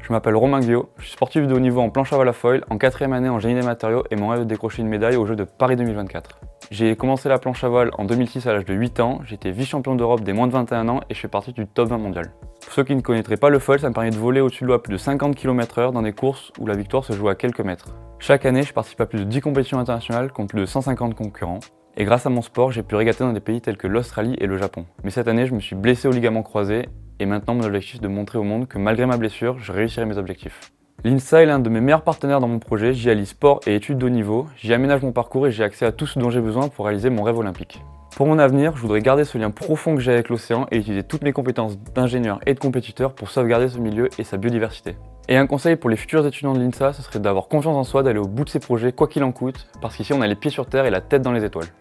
Je m'appelle Romain Guillot, je suis sportif de haut niveau en planche à voile à foil, en 4e année en génie des matériaux et mon rêve de décrocher une médaille aux Jeux de Paris 2024. J'ai commencé la planche à voile en 2006 à l'âge de 8 ans, j'étais vice-champion d'Europe des moins de 21 ans et je fais partie du top 20 mondial. Pour ceux qui ne connaîtraient pas le foil, ça me permet de voler au-dessus de l'eau à plus de 50 km/h dans des courses où la victoire se joue à quelques mètres. Chaque année, je participe à plus de 10 compétitions internationales contre plus de 150 concurrents. Et grâce à mon sport, j'ai pu régater dans des pays tels que l'Australie et le Japon. Mais cette année, je me suis blessé au ligament croisé et maintenant mon objectif est de montrer au monde que malgré ma blessure, je réussirai mes objectifs. L'INSA est l'un de mes meilleurs partenaires dans mon projet, j'y allie sport et études de haut niveau, j'y aménage mon parcours et j'ai accès à tout ce dont j'ai besoin pour réaliser mon rêve olympique. Pour mon avenir, je voudrais garder ce lien profond que j'ai avec l'océan et utiliser toutes mes compétences d'ingénieur et de compétiteur pour sauvegarder ce milieu et sa biodiversité. Et un conseil pour les futurs étudiants de l'INSA, ce serait d'avoir confiance en soi, d'aller au bout de ses projets quoi qu'il en coûte, parce qu'ici on a les pieds sur terre et la tête dans les étoiles.